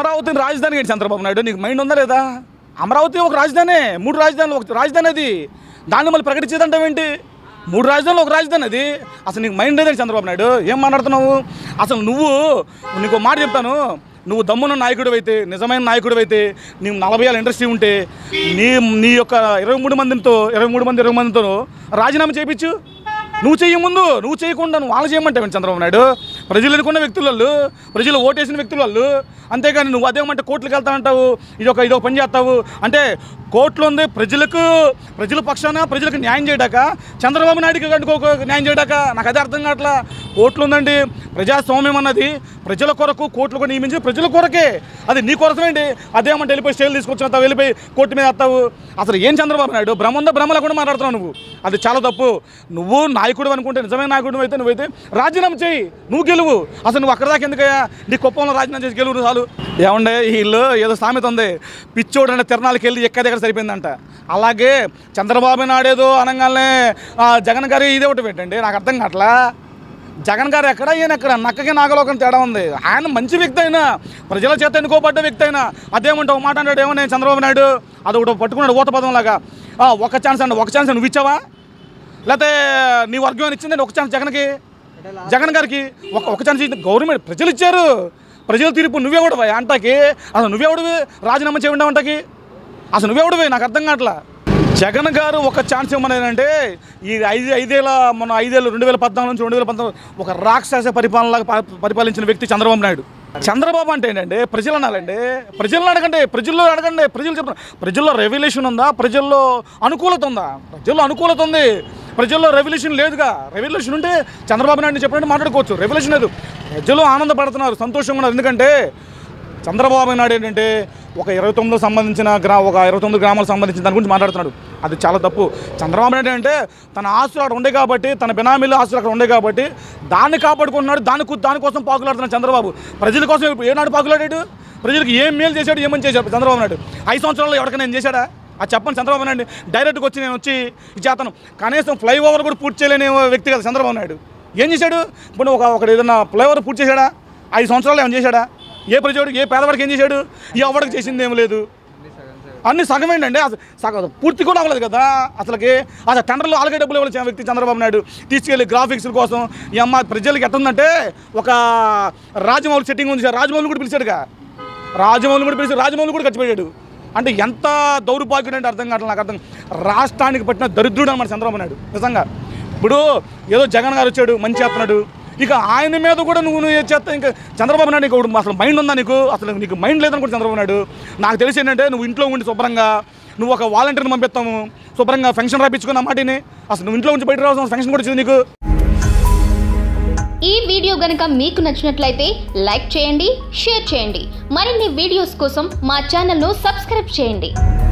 అమరావతిని రాజధాని ఏంటి చంద్రబాబు నాయుడు? నీకు మైండ్ ఉందా లేదా? అమరావతి ఒక రాజధాని, 3 రాజధానులు ఒక రాజధాని అది. దాన్ని మళ్ళీ ప్రకటించేదంటావేంటి? 3 రాజధానులు ఒక రాజధాని అది. అసలు నీకు మైండ్ లేదండి చంద్రబాబు నాయుడు, ఏం మాట్లాడుతున్నావు అసలు? నీకు మాట చెప్తాను, నువ్వు దమ్మున్న నాయకుడు అయితే, నిజమైన నాయకుడు అయితే, నీకు 40 ఏళ్ళ ఇండస్ట్రీ ఉంటే నీ యొక్క 23 మందితో రాజీనామా చేయించు. నువ్వు చేయముందు, నువ్వు చేయకుండా నువ్వు వాళ్ళు చేయమంటావు చంద్రబాబు నాయుడు? ప్రజలు ఎన్నుకున్న వ్యక్తులు వాళ్ళు, ప్రజలు ఓటేసిన వ్యక్తులు వాళ్ళు. అంతేగాని నువ్వు అదేమంటే కోర్టులకు వెళ్తానంటావు, ఇదొక పని చేస్తావు అంటే. కోర్టులో ఉంది ప్రజల పక్షాన ప్రజలకు న్యాయం చేయడాక, చంద్రబాబు నాయుడుకి న్యాయం చేయడాక? నాకు అదే అర్థం కావట్లా. కోర్టులు ఉందండి, ప్రజాస్వామ్యం అన్నది ప్రజల కొరకు, కోర్టులు కూడా నియమించి ప్రజల కొరకే. అది నీ కొరకేంటి? అదేమంటే వెళ్ళిపోయి స్టేలు తీసుకొచ్చి వెళ్ళిపోయి కోర్టు మీద వస్తావు. అసలు ఏం చంద్రబాబు నాయుడు భ్రమలా కూడా మాట్లాడుతున్నావు నువ్వు. అది చాలా తప్పు. నువ్వు నాయకుడు అనుకుంటే, నిజమైన నాయకుడు అయితే నువ్వైతే రాజీనామా చేయి, నువ్వు గెలువు. అసలు నువ్వు అక్కడ దాకా ఎందుకయ్యా? నీ కుప్పంలో రాజీనామా చేసి గెలువు చాలు. ఏమండే వీళ్ళు ఏదో సామెత ఉంది, పిచ్చోడు అంటే తిరణాలకు వెళ్ళి ఎక్క దగ్గర సరిపోయిందంట. అలాగే చంద్రబాబు నాయుడు ఏదో అనగానే జగన్ గారు ఇదే ఒకటి పెట్టండి, నాకు అర్థం కావట్లా. జగన్ గారు ఎక్కడ, ఈయన ఎక్కడ? నక్కకి నాగలోకం తేడా ఉంది. ఆయన మంచి వ్యక్తి అయినా, ప్రజల చేత ఎన్నుకోబడ్డ వ్యక్తి అయినా అదేమంటే ఒక మాట అన్నాడు, ఏమో నేను చంద్రబాబు నాయుడు అది ఒకటి పట్టుకున్నాడు ఊత పదంలాగా. ఒక ఛాన్స్ నువ్వు ఇచ్చావా? లేకపోతే నీ వర్గం అని ఇచ్చిందండి ఒక ఛాన్స్ జగన్ గారికి? ఒక ఛాన్స్ ఇచ్చింది గవర్నమెంట్, ప్రజలు ఇచ్చారు. ప్రజల తీర్పు నువ్వెవడువా అంటాకి? అసలు నువ్వెవడివి రాజీనామా చేయడం అంటాకి? అసలు నువ్వెవడివి? నాకు అర్థం కావట్లా. జగన్ గారు ఒక ఛాన్స్ ఇవ్వమనేదంటే ఈ 5 ఏళ్ళ 2014 నుంచి 2019 ఒక రాక్షస పరిపాలించిన వ్యక్తి చంద్రబాబు నాయుడు. చంద్రబాబు అంటే ఏంటంటే ప్రజలు అనాలండి, ప్రజలను అడగండి, ప్రజలు చెప్తున్నారు. ప్రజల్లో రెవల్యూషన్ ఉందా? ప్రజల్లో అనుకూలత ఉందా? ప్రజల్లో అనుకూలత ఉంది, ప్రజల్లో రెవల్యూషన్ లేదుగా. రెవల్యూషన్ ఉంటే చంద్రబాబు నాయుడు చెప్పినట్టు మాట్లాడుకోవచ్చు. రెవల్యూషన్ లేదు, ప్రజలు ఆనందపడుతున్నారు, సంతోషంగా ఉన్నారు. ఎందుకంటే చంద్రబాబు నాయుడు ఏంటంటే ఒక 29 గ్రామాలకు సంబంధించిన దాని గురించి మాట్లాడుతున్నాడు. అది చాలా తప్పు. చంద్రబాబు నాయుడు అంటే తన ఆస్తులు అక్కడ ఉండే కాబట్టి, తన బినామీల ఆస్తులు అక్కడ ఉండే కాబట్టి దాన్ని కాపాడుకుంటున్నాడు. దానికోసం పాకులాడుతున్నాడు చంద్రబాబు. ప్రజల కోసం ఏనాడు పాకులాడాడు? ప్రజలకు ఏం మేలు చేశాడు, ఏమని చేశాడు చంద్రబాబు నాయుడు? 5 సంవత్సరాల్లో ఎవరికైనా నేను చేశాడా? అది చెప్పండి. చంద్రబాబు నాయుడు డైరెక్ట్గా నేను వచ్చి చేతను కనీసం ఫ్లైఓవర్ కూడా పూర్తి చేయలేని వ్యక్తి కదా చంద్రబాబు నాయుడు. ఏం చేశాడు? ఇప్పుడు ఒకటి ఏదన్నా ఫ్లైఓవర్ పూర్తి చేశాడా? 5 సంవత్సరాలు ఏమైనా చేశాడా? ఏ ప్రజోడికి, ఏ పేదవాడికి ఏం చేశాడు? ఎవరికి చేసింది ఏం లేదు, అన్ని సగమేంటండి. అసలు పూర్తి కూడా అవ్వలేదు కదా అసలుకి. అసలు టెండర్లో అలాగే డబ్బులు ఇవ్వలేదు వ్యక్తి చంద్రబాబు నాయుడు. తీసుకెళ్ళి గ్రాఫిక్స్ కోసం ఈ అమ్మ ప్రజలకి ఎట్టుందంటే ఒక రాజమౌళి సెట్టింగ్ ఉంది, రాజమౌళి కూడా పిలిచాడుగా, రాజమౌళి కూడా ఖర్చు పెట్టాడు. అంటే ఎంత దౌర్భాగ్యం అంటే అర్థం కావట్లేదు నాకు. రాష్ట్రానికి పట్టిన దరిద్రుడు అన్నమాట చంద్రబాబు నాయుడు నిజంగా. ఇప్పుడు ఏదో జగన్ గారు వచ్చాడు, మంచి చేస్తున్నాడు, ఇక ఆయన మీద కూడా నువ్వు చేస్తా. ఇంకా చంద్రబాబు నాయుడు నీకు అసలు మైండ్ ఉందా నీకు? అసలు నీకు మైండ్ లేదనుకుంటే చంద్రబాబు నాయుడు. నాకు తెలిసి ఏంటంటే నువ్వు ఇంట్లో ఉండి శుభ్రంగా నువ్వు ఒక వాలంటీర్ని పంపిస్తాము, శుభ్రంగా ఫంక్షన్ రాయించుకున్న మాటిని. అసలు నువ్వు ఇంట్లో ఉంచి బయట రావాల్సిన ఫంక్షన్ కూడా వచ్చింది నీకు. ఈ వీడియో గనుక మీకు నచ్చినట్లయితే లైక్ చేయండి, షేర్ చేయండి. మరిన్ని వీడియోస్ కోసం మా ఛానల్ను సబ్స్క్రైబ్ చేయండి.